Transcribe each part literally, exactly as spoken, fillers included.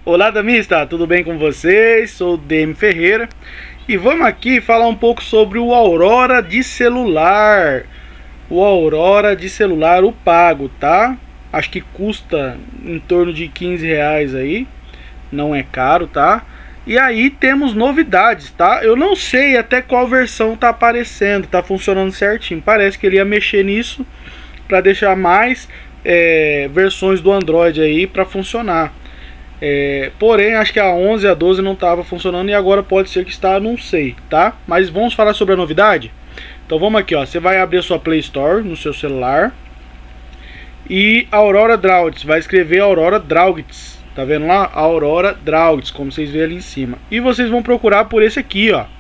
Olá, damista, tudo bem com vocês? Sou o D M Ferreira e vamos aqui falar um pouco sobre o Aurora de celular. O Aurora de celular, o pago, tá? Acho que custa em torno de quinze reais aí, não é caro, tá? E aí temos novidades, tá? Eu não sei até qual versão tá aparecendo, tá funcionando certinho. Parece que ele ia mexer nisso para deixar mais é, versões do Android aí para funcionar. É, porém, acho que a onze e a doze não estava funcionando e agora pode ser que está, não sei, tá? Mas vamos falar sobre a novidade? Então vamos aqui, ó. Você vai abrir a sua Play Store no seu celular e Aurora Dragons, vai escrever Aurora Dragons, tá vendo lá? Aurora Dragons, como vocês veem ali em cima. E vocês vão procurar por esse aqui, ó.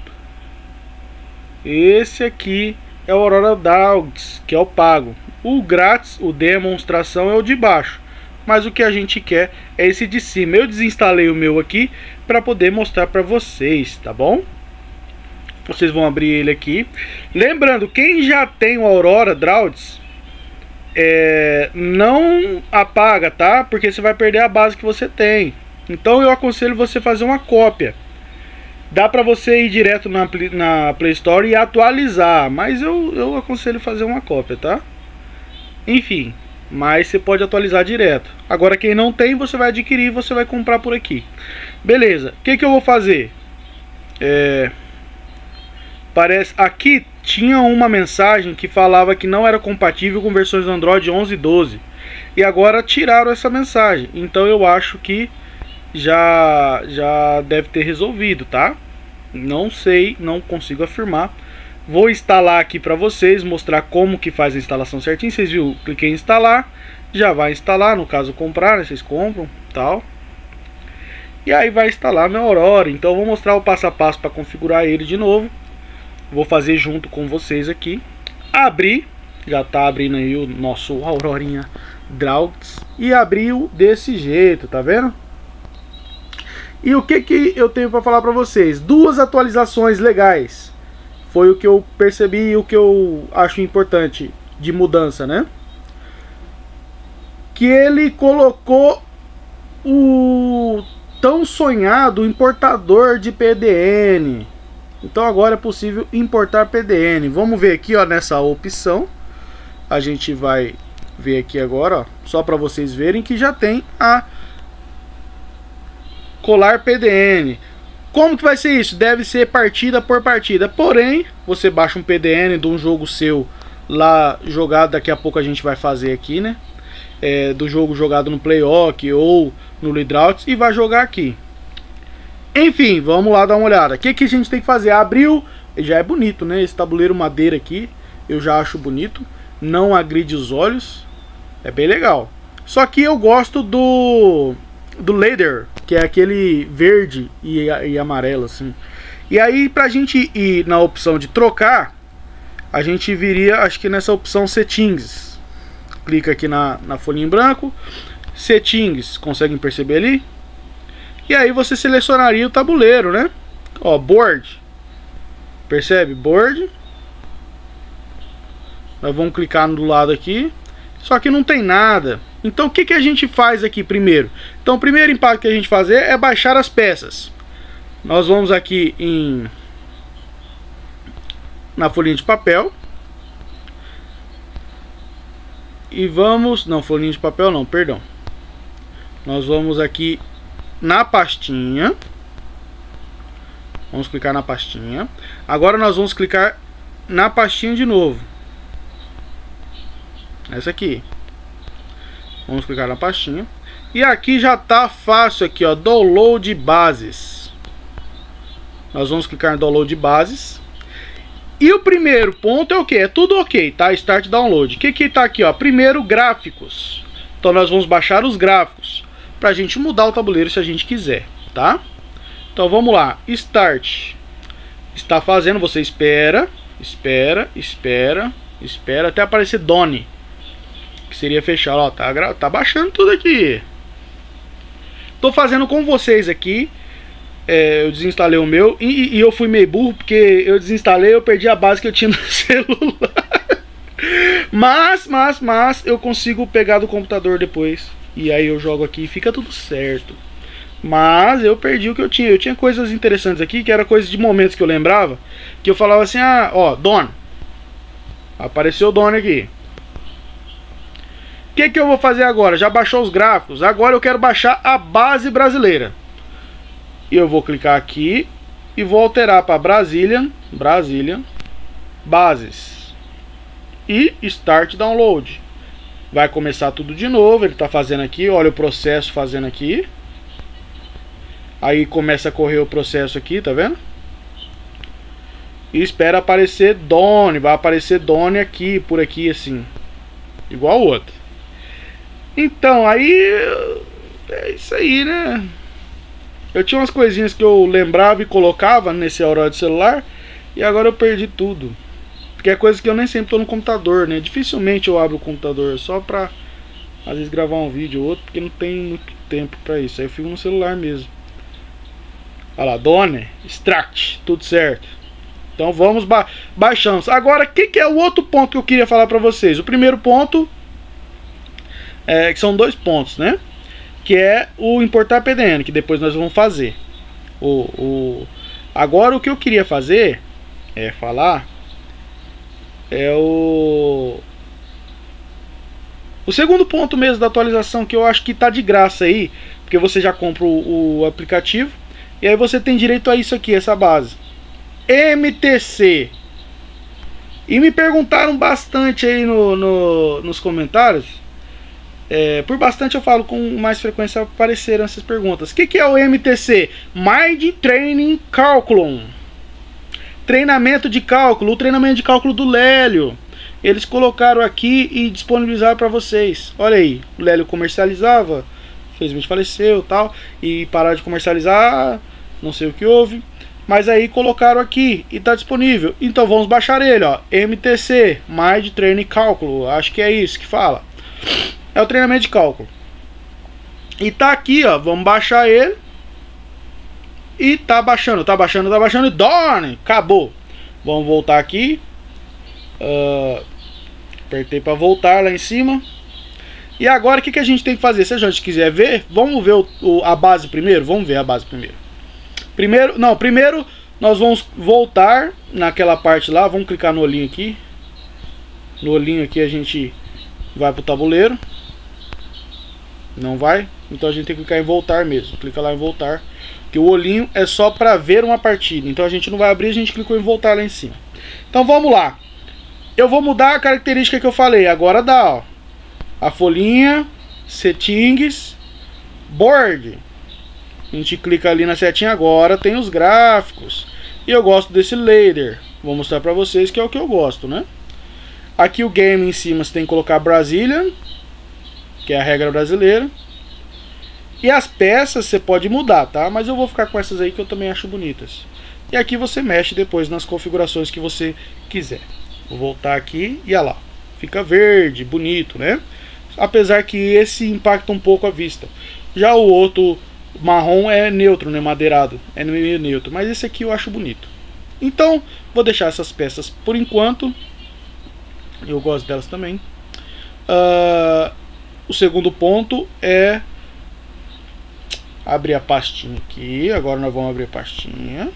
Esse aqui é o Aurora Dragons, que é o pago. O grátis, o demonstração, é o de baixo. Mas o que a gente quer é esse de cima. Eu desinstalei o meu aqui para poder mostrar para vocês, tá bom? Vocês vão abrir ele aqui. Lembrando, quem já tem o Aurora Dragons, é, não apaga, tá? Porque você vai perder a base que você tem. Então eu aconselho você fazer uma cópia. Dá para você ir direto na, na Play Store e atualizar, mas eu, eu aconselho fazer uma cópia, tá? Enfim, mas você pode atualizar direto. Agora quem não tem, você vai adquirir, você vai comprar por aqui. Beleza, o que, que eu vou fazer? É, parece, aqui tinha uma mensagem que falava que não era compatível com versões do Android onze e doze. E agora tiraram essa mensagem. Então eu acho que já, já deve ter resolvido, tá? Não sei, não consigo afirmar. Vou instalar aqui para vocês, mostrar como que faz a instalação certinho. Vocês viram, cliquei em instalar, já vai instalar, no caso comprar, né? Vocês compram, tal. E aí vai instalar meu Aurora. Então eu vou mostrar o passo a passo para configurar ele de novo. Vou fazer junto com vocês aqui. Abrir, já tá abrindo aí o nosso Aurorinha Dragons. E abriu desse jeito, tá vendo? E o que que eu tenho para falar para vocês? Duas atualizações legais. Foi o que eu percebi e o que eu acho importante de mudança, né? Que ele colocou o tão sonhado importador de P D N. Então agora é possível importar P D N. Vamos ver aqui, ó, nessa opção. A gente vai ver aqui agora, ó, só para vocês verem que já tem a colar P D N. Como que vai ser isso? Deve ser partida por partida. Porém, você baixa um P D N de um jogo seu lá jogado, daqui a pouco a gente vai fazer aqui, né? É, do jogo jogado no Playok ou no Lidrouts e vai jogar aqui. Enfim, vamos lá dar uma olhada. O que, que a gente tem que fazer? Abriu, já é bonito, né? Esse tabuleiro madeira aqui, eu já acho bonito. Não agride os olhos. É bem legal. Só que eu gosto do... do leather, que é aquele verde e, e amarelo assim. E aí pra gente ir na opção de trocar, a gente viria, acho que nessa opção settings. Clica aqui na, na folhinha em branco, settings, conseguem perceber ali? E aí você selecionaria o tabuleiro, né? Ó, board, percebe? Board. Nós vamos clicar do lado aqui, só que não tem nada. Então o que, que a gente faz aqui primeiro? Então o primeiro impacto que a gente fazer é baixar as peças. Nós vamos aqui em na folhinha de papel. E vamos, não, folhinha de papel não, perdão. Nós vamos aqui na pastinha. Vamos clicar na pastinha. Agora nós vamos clicar na pastinha de novo. Essa aqui. Vamos clicar na pastinha. E aqui já tá fácil aqui, ó, download bases. Nós vamos clicar em download bases. E o primeiro ponto é o que? É tudo ok, tá? Start download. O que que tá aqui, ó? Primeiro, gráficos. Então nós vamos baixar os gráficos pra gente mudar o tabuleiro se a gente quiser, tá? Então vamos lá. Start. Está fazendo, você espera, espera, espera, espera até aparecer Done. Que seria fechar, ó, tá, tá baixando tudo aqui. Tô fazendo com vocês aqui. É, eu desinstalei o meu e, e eu fui meio burro porque eu desinstalei, eu perdi a base que eu tinha no celular. Mas, mas, mas eu consigo pegar do computador depois. E aí eu jogo aqui e fica tudo certo. Mas eu perdi o que eu tinha. Eu tinha coisas interessantes aqui, que era coisas de momentos que eu lembrava, que eu falava assim, ah, ó, Don. Apareceu o Don aqui. O que que eu vou fazer agora? Já baixou os gráficos. Agora eu quero baixar a base brasileira. E eu vou clicar aqui e vou alterar para Brazilian, Brazilian, Bases. E Start Download. Vai começar tudo de novo. Ele está fazendo aqui, olha o processo fazendo aqui. Aí começa a correr o processo aqui, tá vendo? E espera aparecer Done. Vai aparecer Done aqui, por aqui assim. Igual o outro. Então, aí... é isso aí, né? Eu tinha umas coisinhas que eu lembrava e colocava nesse Aurora de celular. E agora eu perdi tudo. Porque é coisa que eu nem sempre tô no computador, né? Dificilmente eu abro o computador. Só pra, às vezes, gravar um vídeo ou outro. Porque não tem muito tempo pra isso. Aí eu fico no celular mesmo. Olha lá, Done, Extract, tudo certo. Então vamos, ba baixamos. Agora, o que, que é o outro ponto que eu queria falar pra vocês? O primeiro ponto, é, que são dois pontos, né? Que é o importar P D N, que depois nós vamos fazer. O, o... Agora o que eu queria fazer, é falar, é o... O segundo ponto mesmo da atualização, que eu acho que tá de graça aí, porque você já compra o, o aplicativo. E aí você tem direito a isso aqui, essa base M T C. E me perguntaram bastante aí no, no, nos comentários. é, Por bastante eu falo com mais frequência, apareceram essas perguntas. O que, que é o M T C? Mind Training Calculum. Treinamento de cálculo. O treinamento de cálculo do Lélio. Eles colocaram aqui e disponibilizaram para vocês. Olha aí, o Lélio comercializava, infelizmente faleceu, tal, e pararam de comercializar, não sei o que houve, mas aí colocaram aqui e está disponível. Então vamos baixar ele, ó, M T C, Mind Training Cálculo, acho que é isso que fala. É o treinamento de cálculo. E tá aqui, ó, vamos baixar ele. E tá baixando, tá baixando, tá baixando, Dorne, acabou. Vamos voltar aqui. Uh, apertei para voltar lá em cima. E agora o que, que a gente tem que fazer? Se a gente quiser ver, vamos ver o, o, a base primeiro? Vamos ver a base primeiro. Primeiro, não, primeiro nós vamos voltar naquela parte lá. Vamos clicar no olhinho aqui. No olhinho aqui a gente vai pro tabuleiro. Não vai? Então a gente tem que clicar em voltar mesmo. Clica lá em voltar. Que o olhinho é só para ver uma partida. Então a gente não vai abrir, a gente clicou em voltar lá em cima. Então vamos lá. Eu vou mudar a característica que eu falei. Agora dá, ó. A folhinha, settings, board. A gente clica ali na setinha agora, tem os gráficos. E eu gosto desse ladder. Vou mostrar pra vocês que é o que eu gosto, né? Aqui o game em cima você tem que colocar Brazilian, que é a regra brasileira. E as peças você pode mudar, tá? Mas eu vou ficar com essas aí que eu também acho bonitas. E aqui você mexe depois nas configurações que você quiser. Vou voltar aqui e olha lá. Fica verde, bonito, né? Apesar que esse impacta um pouco a vista. Já o outro marrom é neutro, né? Madeirado. É meio neutro. Mas esse aqui eu acho bonito. Então, vou deixar essas peças por enquanto. Eu gosto delas também. Uh, o segundo ponto é abrir a pastinha aqui. Agora nós vamos abrir a pastinha.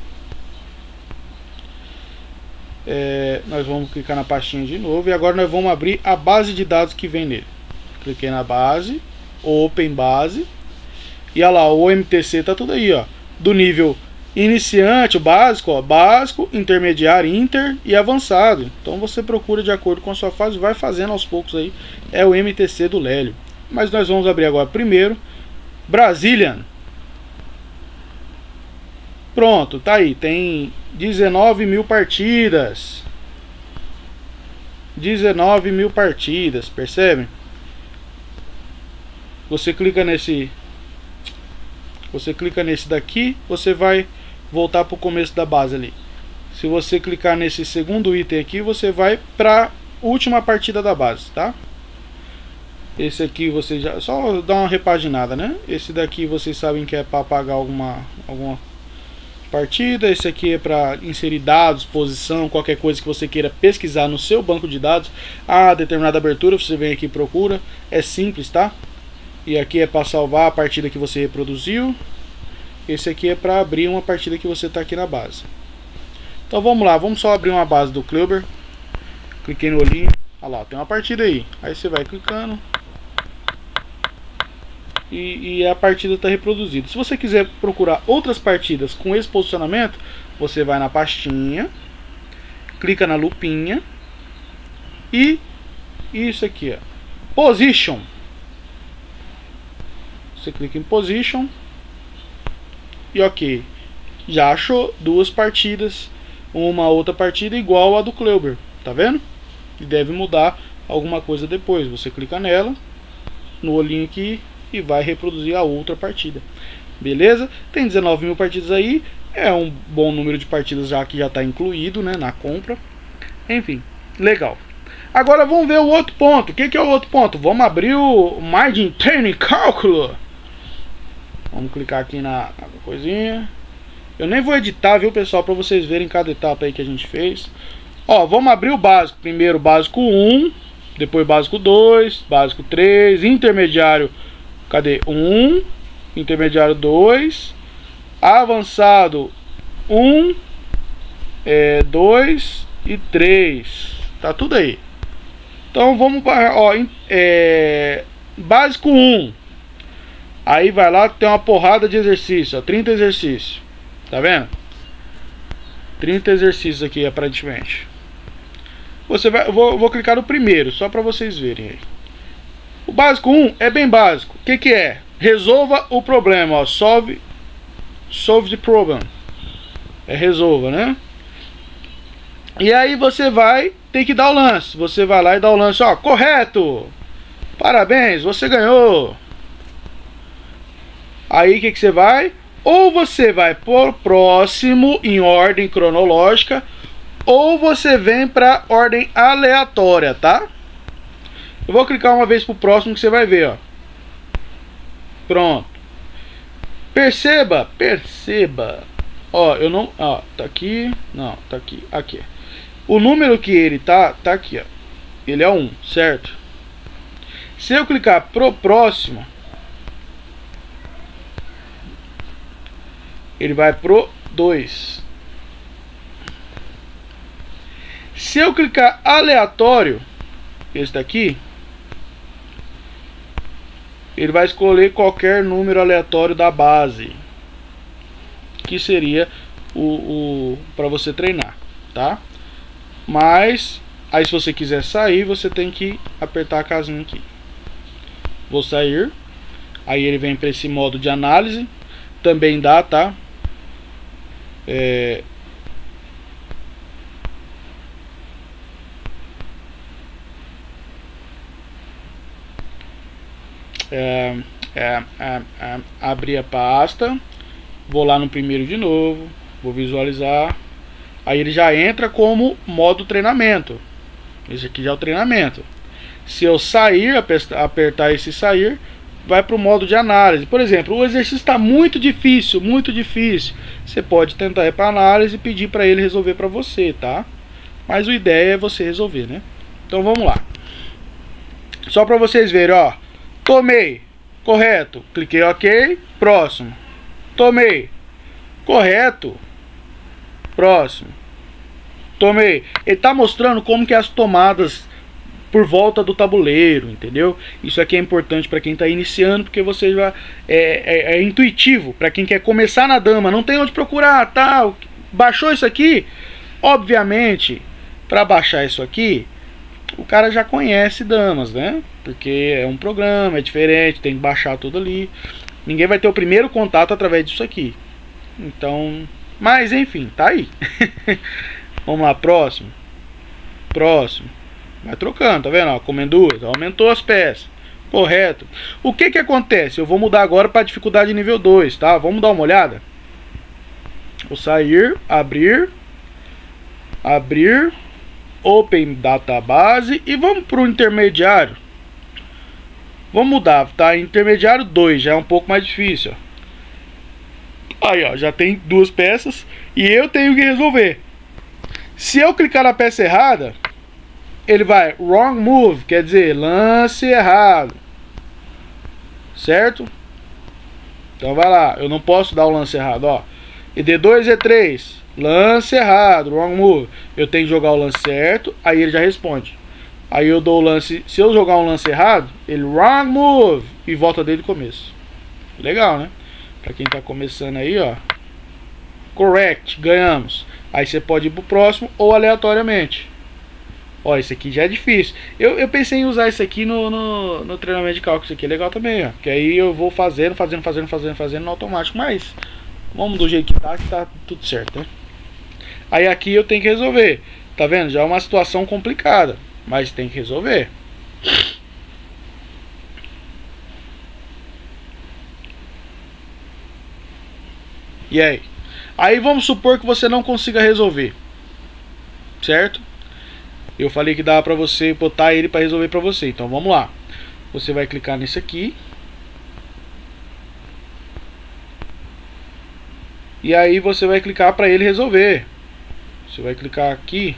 É, nós vamos clicar na pastinha de novo. E agora nós vamos abrir a base de dados que vem nele. Cliquei na base, Open Base. E olha lá, o M T C tá tudo aí, ó. Do nível iniciante, o básico, ó, básico, intermediário, inter e avançado. Então você procura de acordo com a sua fase, vai fazendo aos poucos aí. É o M T C do Lélio. Mas nós vamos abrir agora primeiro Brazilian. Pronto, tá aí, tem dezenove mil partidas. dezenove mil partidas, percebe? Você clica nesse Você clica nesse daqui, você vai voltar para o começo da base ali. Se você clicar nesse segundo item aqui, você vai para a última partida da base, tá? Esse aqui você já só dá uma repaginada, né? Esse daqui vocês sabem que é para apagar alguma alguma partida. Esse aqui é para inserir dados, posição, qualquer coisa que você queira pesquisar no seu banco de dados. A determinada abertura, você vem aqui e procura. É simples, tá? E aqui é para salvar a partida que você reproduziu. Esse aqui é para abrir uma partida que você está aqui na base. Então vamos lá, vamos só abrir uma base do Kleber. Cliquei no olhinho. Olha lá, tem uma partida aí. Aí você vai clicando. E, e a partida está reproduzida. Se você quiser procurar outras partidas com esse posicionamento, você vai na pastinha, clica na lupinha e isso aqui, ó, Position. Você clica em Position e ok, já achou duas partidas, uma outra partida igual a do Kleber, tá vendo? E deve mudar alguma coisa depois. Você clica nela, no olhinho aqui, e vai reproduzir a outra partida. Beleza? Tem dezenove mil partidas aí. É um bom número de partidas já que já está incluído, né, na compra. Enfim, legal. Agora vamos ver o outro ponto. O que, que é o outro ponto? Vamos abrir o Margin Training Cálculo. Vamos clicar aqui na, na coisinha. Eu nem vou editar, viu, pessoal, para vocês verem cada etapa aí que a gente fez. Ó, vamos abrir o básico. Primeiro básico um, depois básico dois, básico três, intermediário. Cadê? um, intermediário dois, avançado um, é, dois e três. Tá tudo aí. Então vamos para, ó, é, básico um. Aí vai lá, tem uma porrada de exercício, ó, trinta exercícios. Tá vendo? trinta exercícios aqui aparentemente. Você vai, eu vou, eu vou clicar no primeiro, só para vocês verem aí. O básico um é bem básico. O que, que é? Resolva o problema, ó. Solve, solve the problem. É resolva, né? E aí você vai ter que dar o lance. Você vai lá e dá o lance, ó. Correto! Parabéns, você ganhou! Aí o que, que você vai? Ou você vai por próximo em ordem cronológica, ou você vem para ordem aleatória, tá? Eu vou clicar uma vez pro próximo que você vai ver, ó. Pronto. Perceba, perceba. Ó, eu não, ó, tá aqui, não, tá aqui, aqui. O número que ele tá, tá aqui, ó. Ele é um, certo? Se eu clicar pro próximo, ele vai pro dois. Se eu clicar aleatório, esse daqui, ele vai escolher qualquer número aleatório da base, que seria o, o para você treinar, tá? Mas aí se você quiser sair, você tem que apertar a casinha aqui. Vou sair. Aí ele vem para esse modo de análise. Também dá, tá? É... É, é, é, é, abrir a pasta, vou lá no primeiro de novo, vou visualizar, aí ele já entra como modo treinamento. Esse aqui já é o treinamento. Se eu sair, apertar esse sair, vai para o modo de análise. Por exemplo, o exercício está muito difícil, muito difícil. Você pode tentar ir para análise e pedir para ele resolver para você, tá? Mas a ideia é você resolver, né? Então vamos lá. Só para vocês verem, ó. Tomei, correto, cliquei OK, próximo. Tomei, correto, próximo. Tomei. Ele está mostrando como que é as tomadas por volta do tabuleiro, entendeu? Isso aqui é importante para quem está iniciando, porque você já é, é, é intuitivo para quem quer começar na dama, não tem onde procurar, tal. Baixou isso aqui, obviamente, para baixar isso aqui, o cara já conhece damas, né? Porque é um programa, é diferente, tem que baixar tudo ali. Ninguém vai ter o primeiro contato através disso aqui. Então, mas enfim, tá aí. Vamos lá, próximo. Próximo. Vai trocando, tá vendo? Ó, comendo duas, aumentou as peças. Correto. O que que acontece? Eu vou mudar agora para dificuldade nível dois, tá? Vamos dar uma olhada. Vou sair, abrir, abrir, Open Database e vamos para o intermediário. Vamos mudar, tá? Intermediário dois, já é um pouco mais difícil, ó. Aí, ó, já tem duas peças e eu tenho que resolver. Se eu clicar na peça errada, ele vai wrong move, quer dizer, lance errado. certo? Então vai lá, eu não posso dar o lance errado, ó. E D dois, E três, lance errado, wrong move. Eu tenho que jogar o lance certo, aí ele já responde. Aí eu dou o lance, se eu jogar um lance errado, ele wrong move e volta desde o começo. Legal, né? Pra quem tá começando aí, ó. Correct, ganhamos. Aí você pode ir pro próximo ou aleatoriamente. Ó, esse aqui já é difícil. Eu, eu pensei em usar isso aqui no, no, no treinamento de cálculo. Isso aqui é legal também, ó. Que aí eu vou fazendo, fazendo, fazendo, fazendo, fazendo no automático. Mas vamos do jeito que tá, que tá tudo certo, né? Aí aqui eu tenho que resolver. Tá vendo? Já é uma situação complicada, mas tem que resolver. E aí? Aí vamos supor que você não consiga resolver, certo? Eu falei que dava pra você botar ele pra resolver pra você. Então vamos lá. Você vai clicar nesse aqui. E aí você vai clicar pra ele resolver. Você vai clicar aqui.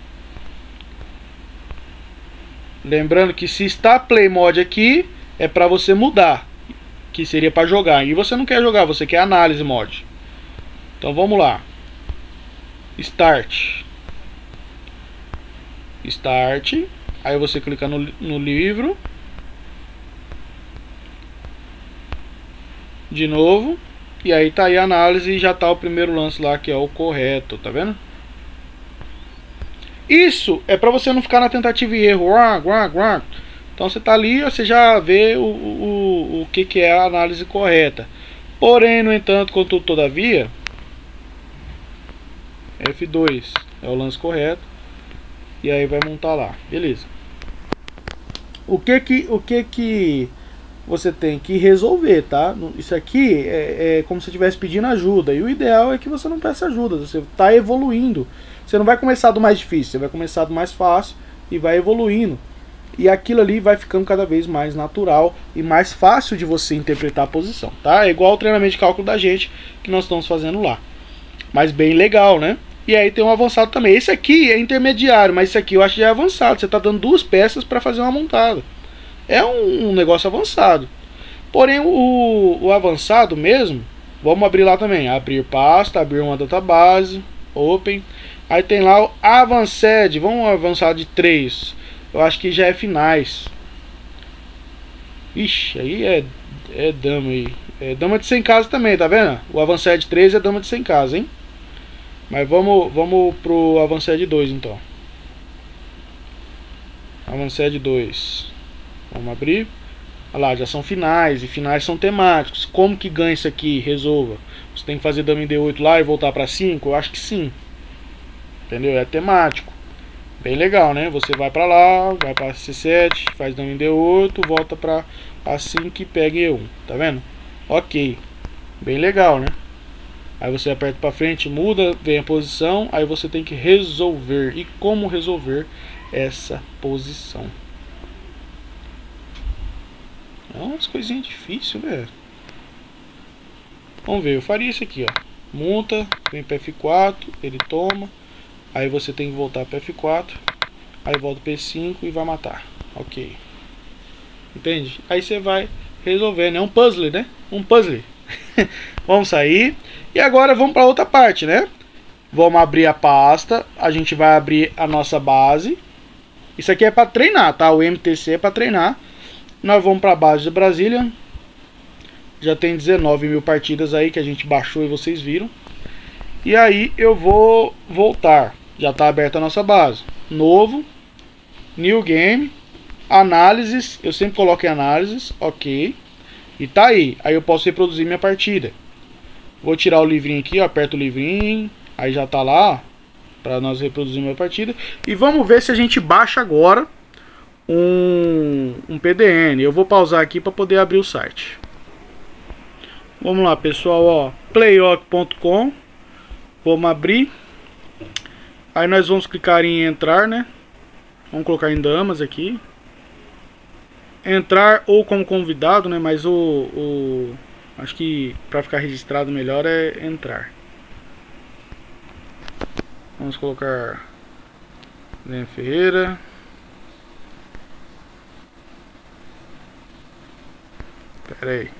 Lembrando que se está Play Mode aqui, é pra você mudar, que seria pra jogar. E você não quer jogar, você quer Análise Mode. Então vamos lá. Start. Start. Aí você clica no, no livro. De novo. E aí tá aí a análise e já tá o primeiro lance lá, que é o correto, tá vendo? Isso é pra você não ficar na tentativa e erro. Então você tá ali, você já vê o, o, o que, que é a análise correta. Porém, no entanto, contudo, todavia, F dois é o lance correto. E aí vai montar lá, beleza. O que que, o que que você tem que resolver, tá? Isso aqui é, é como se você estivesse pedindo ajuda. E o ideal é que você não peça ajuda. Você está evoluindo. Você não vai começar do mais difícil, você vai começar do mais fácil e vai evoluindo. E aquilo ali vai ficando cada vez mais natural e mais fácil de você interpretar a posição, tá? É igual o treinamento de cálculo da gente que nós estamos fazendo lá. Mas bem legal, né? E aí tem um avançado também. Esse aqui é intermediário, mas esse aqui eu acho que já é avançado. Você está dando duas peças para fazer uma montada. É um, um negócio avançado. Porém, o, o avançado mesmo, vamos abrir lá também. Abrir pasta, abrir uma database, open. Aí tem lá o Advanced. Vamos avançar de três. Eu acho que já é finais. Ixi, aí é, é dama aí. É dama de cem casas também, tá vendo? O Advanced três é dama de cem casas, hein? Mas vamos, vamos pro Advanced dois então. Advanced dois. Vamos abrir. Olha lá, já são finais. E finais são temáticos. Como que ganha isso aqui? Resolva. Você tem que fazer dama em D oito lá e voltar para cinco? Eu acho que sim. Entendeu? É temático. Bem legal, né? Você vai para lá, vai para C sete, faz dama em D oito, volta para A cinco e pega E um. Tá vendo? Ok. Bem legal, né? Aí você aperta para frente, muda, vem a posição. Aí você tem que resolver. E como resolver essa posição? É umas coisinhas difíceis, velho. Vamos ver, eu faria isso aqui, ó. Monta, vem para F quatro, ele toma. Aí você tem que voltar para F quatro. Aí volta para E cinco e vai matar. Ok. Entende? Aí você vai resolvendo. É um puzzle, né? Um puzzle. Vamos sair. E agora vamos para outra parte, né? Vamos abrir a pasta. A gente vai abrir a nossa base. Isso aqui é para treinar, tá? O M T C é para treinar. Nós vamos para a base de Brasília. Já tem dezenove mil partidas aí que a gente baixou e vocês viram. E aí eu vou voltar. Já está aberta a nossa base. Novo. New Game. Análises. Eu sempre coloco em análises. Ok. E tá aí. Aí eu posso reproduzir minha partida. Vou tirar o livrinho aqui. Ó, aperto o livrinho. Aí já tá lá. Para nós reproduzir minha partida. E vamos ver se a gente baixa agora um, um P D N. Eu vou pausar aqui para poder abrir o site. Vamos lá, pessoal. Ó, playoc ponto com. Vamos abrir. Aí nós vamos clicar em entrar, né? Vamos colocar em damas aqui. Entrar ou como convidado, né? Mas o, o acho que para ficar registrado melhor é entrar. Vamos colocar Lene Ferreira. Pera aí.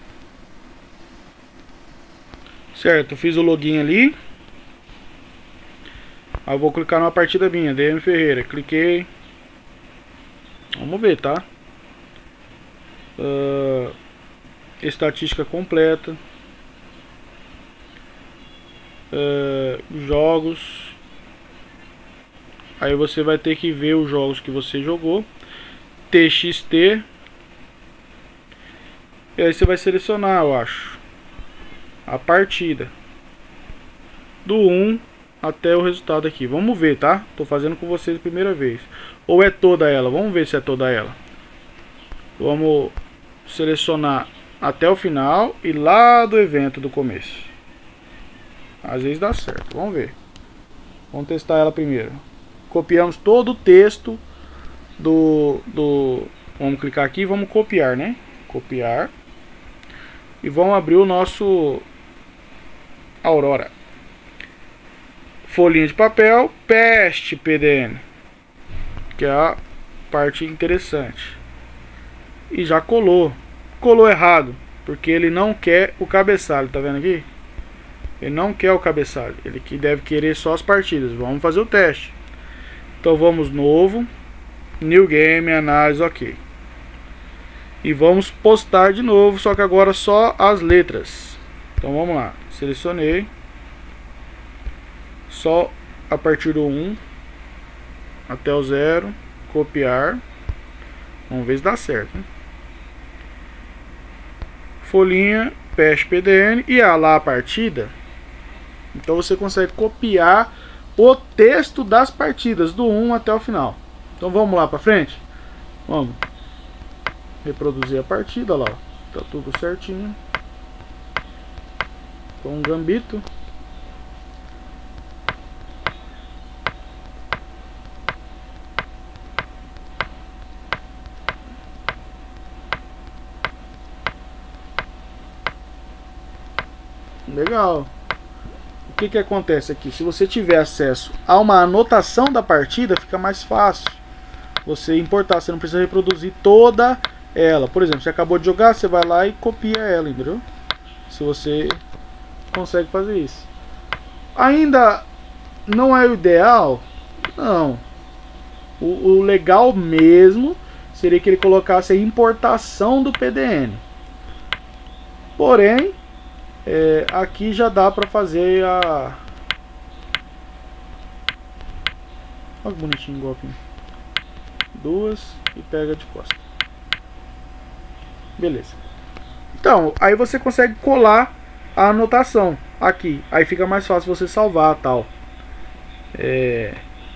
Certo, fiz o login ali. Aí eu vou clicar numa partida minha, D M Ferreira. Cliquei. Vamos ver, tá? Uh, estatística completa. Uh, jogos. Aí você vai ter que ver os jogos que você jogou. T X T. E aí você vai selecionar, eu acho, a partida do um até o resultado aqui. Vamos ver, tá? Tô fazendo com vocês a primeira vez. Ou é toda ela? Vamos ver se é toda ela. Vamos selecionar até o final e lá do evento do começo. Às vezes dá certo. Vamos ver. Vamos testar ela primeiro. Copiamos todo o texto do, do... Vamos clicar aqui e vamos copiar, né? Copiar. E vamos abrir o nosso Aurora. Folhinha de papel. Peste P D N. Que é a parte interessante. E já colou. Colou errado. Porque ele não quer o cabeçalho. Tá vendo aqui? Ele não quer o cabeçalho. Ele que deve querer só as partidas. Vamos fazer o teste. Então vamos novo. New Game, análise, ok. E vamos postar de novo, só que agora só as letras. Então vamos lá. Selecionei. Só a partir do um até o zero. Copiar. Vamos ver se dá certo, né? Folhinha, Peste P D N e a lá a partida. Então você consegue copiar o texto das partidas do um até o final. Então vamos lá para frente. Vamos reproduzir a partida lá. Tá tudo certinho. Com um gambito. Legal. O que que acontece aqui? Se você tiver acesso a uma anotação da partida, fica mais fácil você importar. Você não precisa reproduzir toda ela. Por exemplo, você acabou de jogar, você vai lá e copia ela, entendeu? Se você consegue fazer isso. Ainda não é o ideal? Não. O, o legal mesmo seria que ele colocasse a importação do P D N. Porém, é, aqui já dá para fazer a... Olha que bonitinho o golpe. Duas e pega de costa. Beleza. Então, aí você consegue colar a anotação aqui. Aí fica mais fácil você salvar tal. É...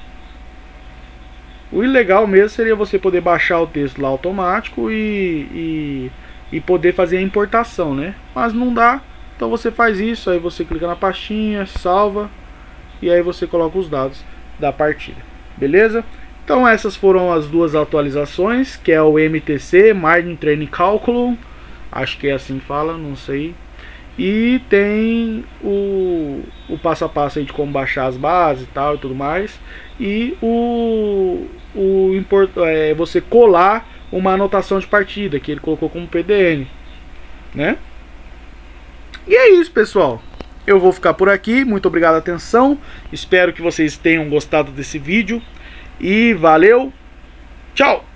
O ilegal mesmo seria você poder baixar o texto lá automático e, e, e poder fazer a importação, né? Mas não dá. Então você faz isso, aí você clica na pastinha, salva e aí você coloca os dados da partida. Beleza? Então essas foram as duas atualizações, que é o M T C, Margin Training Calculum, acho que é assim que fala, não sei. E tem o, o passo a passo aí de como baixar as bases e tal e tudo mais. E o, o import, é, você colar uma anotação de partida, que ele colocou como P D N, né? E é isso, pessoal. Eu vou ficar por aqui. Muito obrigado pela atenção. Espero que vocês tenham gostado desse vídeo. E valeu. Tchau.